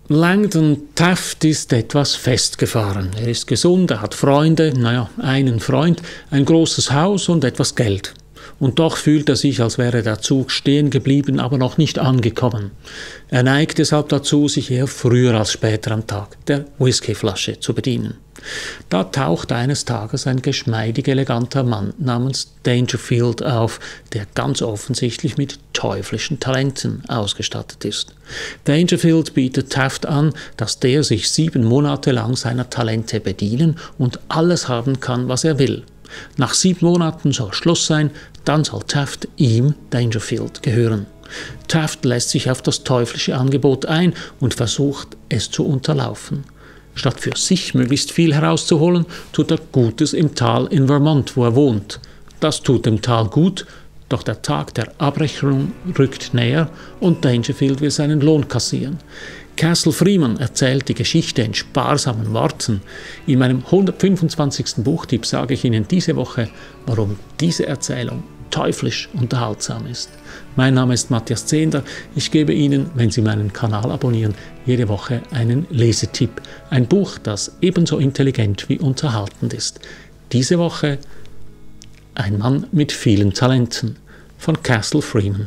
Langdon Taft ist etwas festgefahren. Er ist gesund, er hat Freunde, einen Freund, ein großes Haus und etwas Geld. Und doch fühlt er sich, als wäre der Zug stehen geblieben, aber noch nicht angekommen. Er neigt deshalb dazu, sich eher früher als später am Tag der Whiskyflasche zu bedienen. Da taucht eines Tages ein geschmeidig eleganter Mann namens Dangerfield auf, der ganz offensichtlich mit teuflischen Talenten ausgestattet ist. Dangerfield bietet Taft an, dass der sich 7 Monate lang seiner Talente bedienen und alles haben kann, was er will. Nach 7 Monaten soll Schluss sein, dann soll Taft ihm, Dangerfield, gehören. Taft lässt sich auf das teuflische Angebot ein und versucht, es zu unterlaufen. Statt für sich möglichst viel herauszuholen, tut er Gutes im Tal in Vermont, wo er wohnt. Das tut dem Tal gut, doch der Tag der Abrechnung rückt näher und Dangerfield will seinen Lohn kassieren. Castle Freeman erzählt die Geschichte in sparsamen Worten. In meinem 125. Buchtipp sage ich Ihnen diese Woche, warum diese Erzählung teuflisch unterhaltsam ist. Mein Name ist Matthias Zehnder. Ich gebe Ihnen, wenn Sie meinen Kanal abonnieren, jede Woche einen Lesetipp. Ein Buch, das ebenso intelligent wie unterhaltend ist. Diese Woche Ein Mann mit vielen Talenten von Castle Freeman.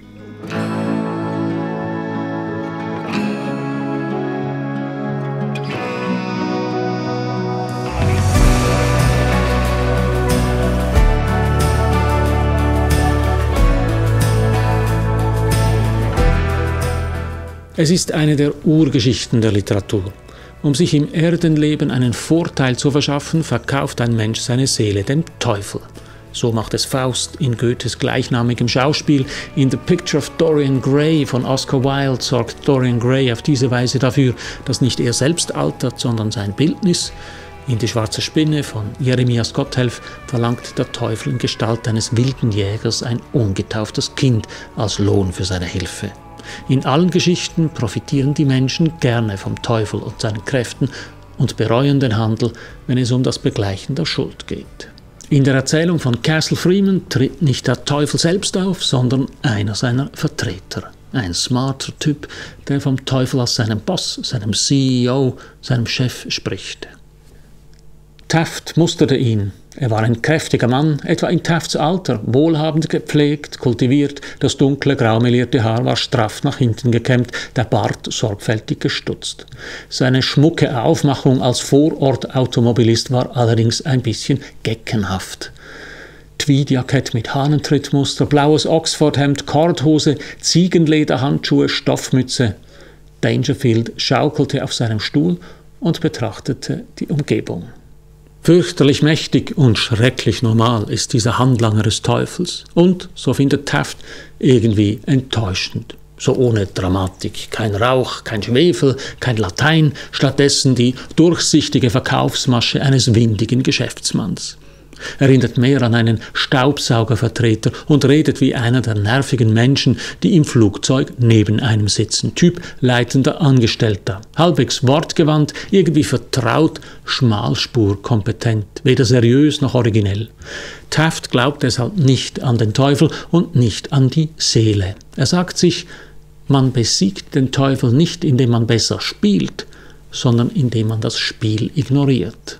Es ist eine der Urgeschichten der Literatur. Um sich im Erdenleben einen Vorteil zu verschaffen, verkauft ein Mensch seine Seele dem Teufel. So macht es Faust in Goethes gleichnamigem Schauspiel. In The Picture of Dorian Gray von Oscar Wilde sorgt Dorian Gray auf diese Weise dafür, dass nicht er selbst altert, sondern sein Bildnis. In Die schwarze Spinne von Jeremias Gotthelf verlangt der Teufel in Gestalt eines wilden Jägers ein ungetauftes Kind als Lohn für seine Hilfe. In allen Geschichten profitieren die Menschen gerne vom Teufel und seinen Kräften und bereuen den Handel, wenn es um das Begleichen der Schuld geht. In der Erzählung von Castle Freeman tritt nicht der Teufel selbst auf, sondern einer seiner Vertreter. Ein smarter Typ, der vom Teufel als seinem Boss, seinem CEO, seinem Chef spricht. Taft musterte ihn. Er war ein kräftiger Mann, etwa in Tafts Alter, wohlhabend gepflegt, kultiviert, das dunkle, graumelierte Haar war straff nach hinten gekämmt, der Bart sorgfältig gestutzt. Seine schmucke Aufmachung als Vorortautomobilist war allerdings ein bisschen geckenhaft. Tweedjackett mit Hahnentrittmuster, blaues Oxfordhemd, Korthose, Ziegenlederhandschuhe, Stoffmütze. Dangerfield schaukelte auf seinem Stuhl und betrachtete die Umgebung. Fürchterlich mächtig und schrecklich normal ist dieser Handlanger des Teufels und, so findet Taft, irgendwie enttäuschend. So ohne Dramatik, kein Rauch, kein Schwefel, kein Latein, stattdessen die durchsichtige Verkaufsmasche eines windigen Geschäftsmanns. Erinnert mehr an einen Staubsaugervertreter und redet wie einer der nervigen Menschen, die im Flugzeug neben einem sitzen. Typ leitender Angestellter. Halbwegs wortgewandt, irgendwie vertraut, schmalspurkompetent, weder seriös noch originell. Taft glaubt deshalb nicht an den Teufel und nicht an die Seele. Er sagt sich, man besiegt den Teufel nicht, indem man besser spielt, sondern indem man das Spiel ignoriert.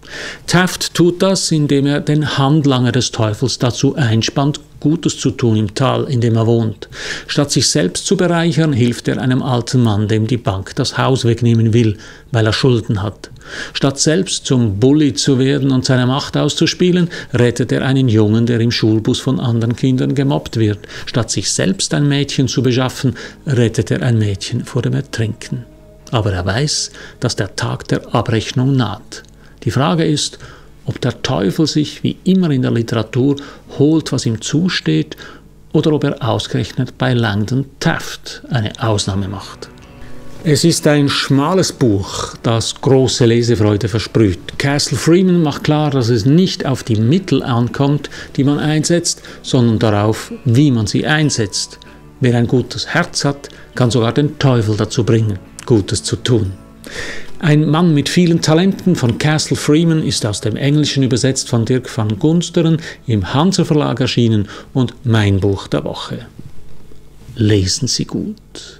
Taft tut das, indem er den Handlanger des Teufels dazu einspannt, Gutes zu tun im Tal, in dem er wohnt. Statt sich selbst zu bereichern, hilft er einem alten Mann, dem die Bank das Haus wegnehmen will, weil er Schulden hat. Statt selbst zum Bully zu werden und seine Macht auszuspielen, rettet er einen Jungen, der im Schulbus von anderen Kindern gemobbt wird. Statt sich selbst ein Mädchen zu beschaffen, rettet er ein Mädchen vor dem Ertrinken. Aber er weiß, dass der Tag der Abrechnung naht. Die Frage ist, ob der Teufel sich, wie immer in der Literatur, holt, was ihm zusteht, oder ob er ausgerechnet bei Langdon Taft eine Ausnahme macht. Es ist ein schmales Buch, das große Lesefreude versprüht. Castle Freeman macht klar, dass es nicht auf die Mittel ankommt, die man einsetzt, sondern darauf, wie man sie einsetzt. Wer ein gutes Herz hat, kann sogar den Teufel dazu bringen, Gutes zu tun. Ein Mann mit vielen Talenten von Castle Freeman ist aus dem Englischen übersetzt von Dirk van Gunsteren, im Hansa Verlag erschienen und mein Buch der Woche. Lesen Sie gut.